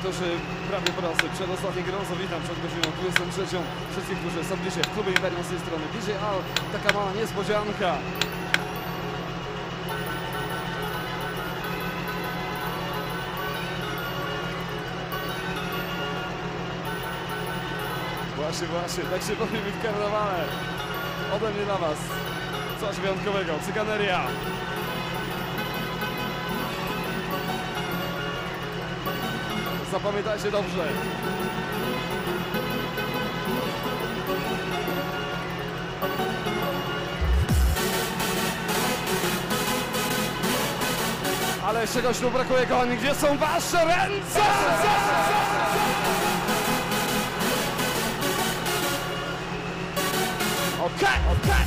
którzy prawie po raz przedostatni gorąco witam przed godziną 23. Wszystkich, którzy są dzisiaj w klubie Imperium z tej strony DJ Al, taka mała niespodzianka. Właśnie, tak się powiem w karnawale. Ode mnie dla was coś wyjątkowego, cyganeria. Zapamiętajcie dobrze. Ale czegoś tu brakuje, kochani. Gdzie są wasze ręce? Okej.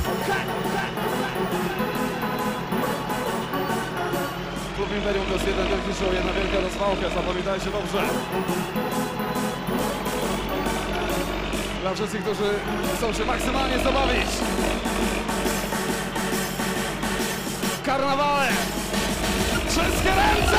Klub Imperium to jest jeden wielki show, jedna wielka rozwałka, zapamiętajcie dobrze. Dla wszystkich, którzy chcą się maksymalnie zabawić w karnawale. Wszystkie ręce!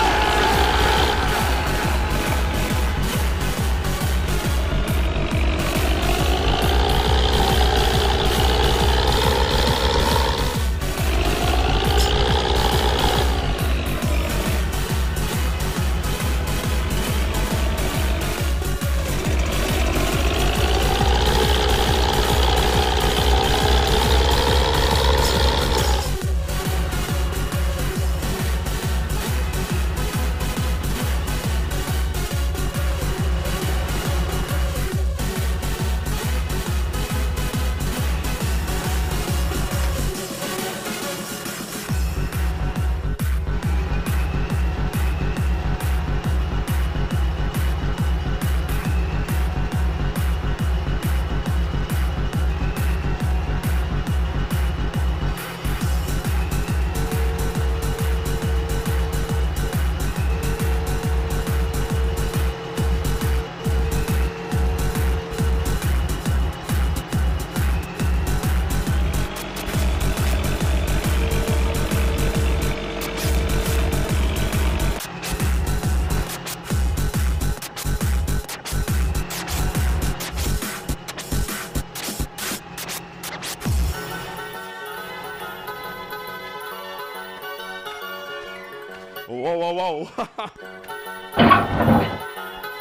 Wow.